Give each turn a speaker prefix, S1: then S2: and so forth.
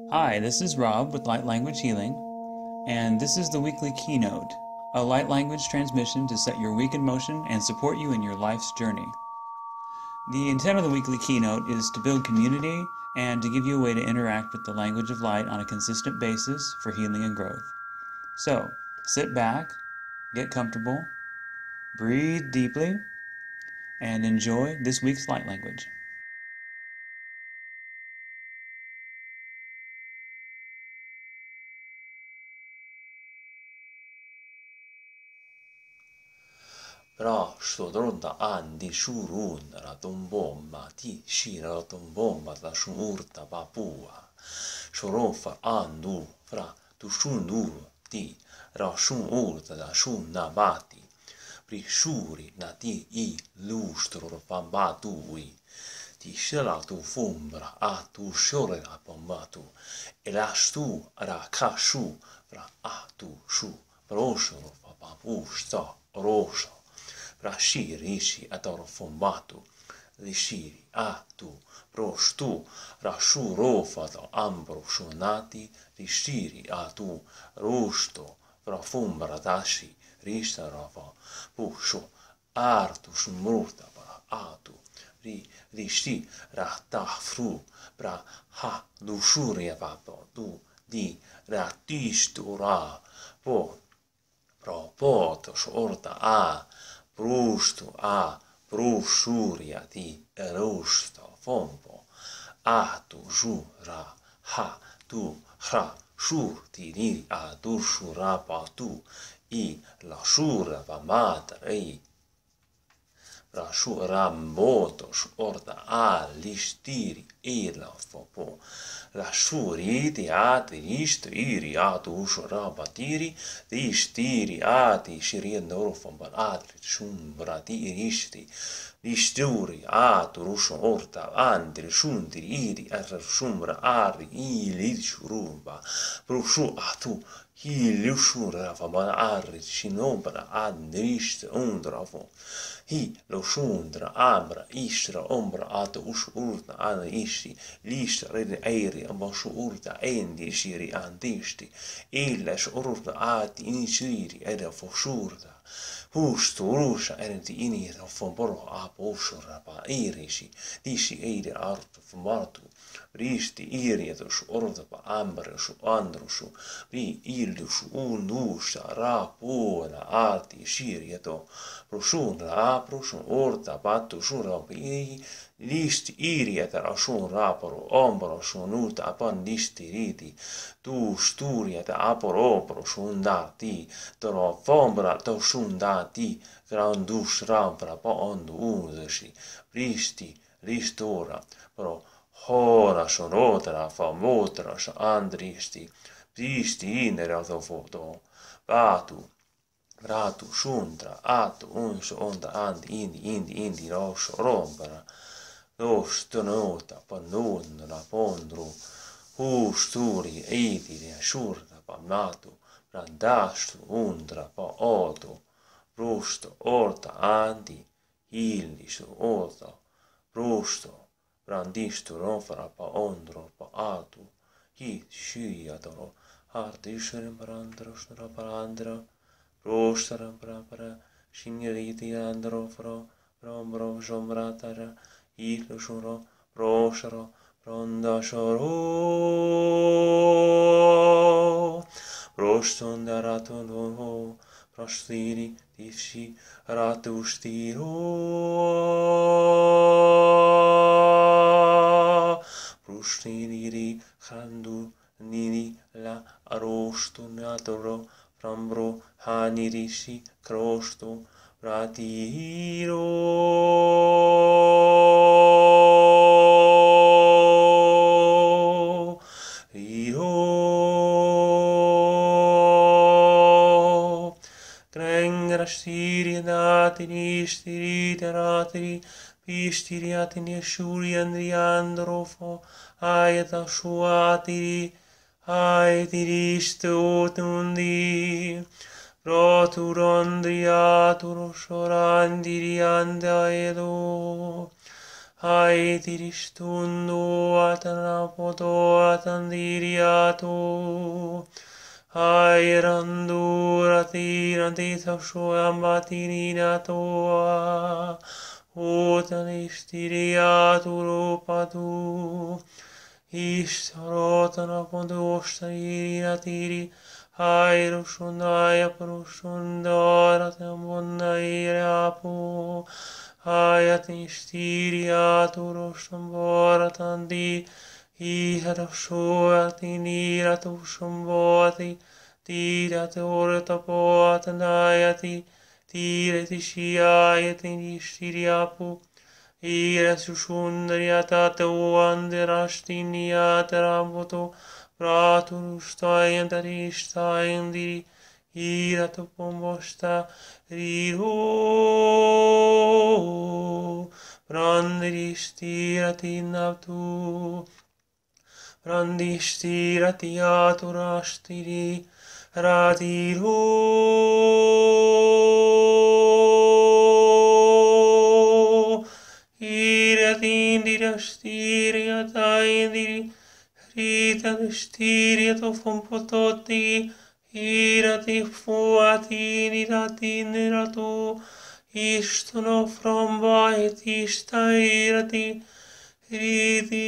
S1: Hi, this is Rob with Light Language Healing, and this is the weekly Keynote, a light language transmission to set your week in motion and support you in your life's journey. The intent of the weekly Keynote is to build community and to give you a way to interact with the language of light on a consistent basis for healing and growth. So, sit back, get comfortable, breathe deeply, and enjoy this week's light language.
S2: Bra stodronda andi shurun ra dombomba ti shira dombomba da shurta babua shorofa andu fra tu shundur ti ra shurta da shunna bati pri shuri na ti I lustro fambatui ti shira tu fumbra a tu shorera bombatu e la stu ra kashu fra a tu shu proshoro fa babu sta rosho Rashiri ishi adoro fombato, rishiri atu, prostu, rashu rofado ambro shunati, rishiri atu, rusto, profumbra dashi, rista rava, pusho, artu shumruta para atu, rishi ratafru, pra ha dushuria vapo, du, di, ratistu ra, po, propoto, shorta a, Prusto a prusuria ti erusto fompo a tu jura ha tu ha shur ti ni a tu shura pa tu I la shura va madre la shura moto orda a listiri e la fopo la shuri ti ati istiri a tu shura batiri ti stiri ati shiri noro fomba atri shumbra ti isti isturi a tu rusho orta andri shundiri iri ar shumbra ari ili shurumba prushu a tu Hi lushura fomba ari shinombra andrist undra fo Hi lo shundra ambra istra ombra ato ushu urta ana ishi listra rede eiri ambashu urta endi shiri andisti illes urta ati inishiri era foshurda Hustu rusha erenti inira fomboro apo ushura pa irishi dishi eiri artu fomatu Risti irietus orda pa ambreshu andrushu ri illushu unusha rapuona ati shirieto Prosun raprosun orta pattu sun rapi listi irieta rasun raporo ombro sun uta pan listi riti tu sturieta aporo prosun dati toro fombra to sun dati grandus rampra pa ondu undeshi risti ristora pro hora son otra famotra andristi risti inera to foto patu Ratu, shundra, atu, unso, onda, indi, rosho, rombara, tonota, pannundra, pondru, husturi, edire, shurda, pannatu, brandastu, undra, pa oto, prusto, orta, andi, hillisu, orta, prusto, brandistu, ronfara, pa ondro, pa atu, hit, skyadoro, hartishurim, parandra, Prostara prapara, shingeriti andro rombro jombratara, iklushuro, prosharo, prondashoro, prostondarato, prostiri, tishi, ratustiro, prostiri, handu, nini, la, arostunatoro, Rambro hanirishi krosto ratiro iro Grengra stiri natini stiri teratri pistiri atini shuri andriandrofo ayata shuatiri Ai diristo tundi, roturondriatur shorandiriandaedo, Haitiristundo atanapoto atandiriato. Hairandurati rantitasuambatinatoa. Utanistiriaturupatu. Ishtarotanapondoshtarinatiri. Hairusundaya parushundaratambunairapu. Hayatistiriaturushtamboratandi. Iharashuatiniratushamboti. Tiratortapoatanayati. Tiretishiyayatiniштiriapu. Irasushundariatatuandirashtiniatarambuto. Praturustayantariштayandiri. Iratupombosta riro. Brandirishtiratinavu. Brandishtiratiaturashtiri. Radiro. Iratindirastiriataindiri. Ritanistiriatofompototi. Iratifuatiniratiniratu. Ishtono fromba et ishtairati. Riti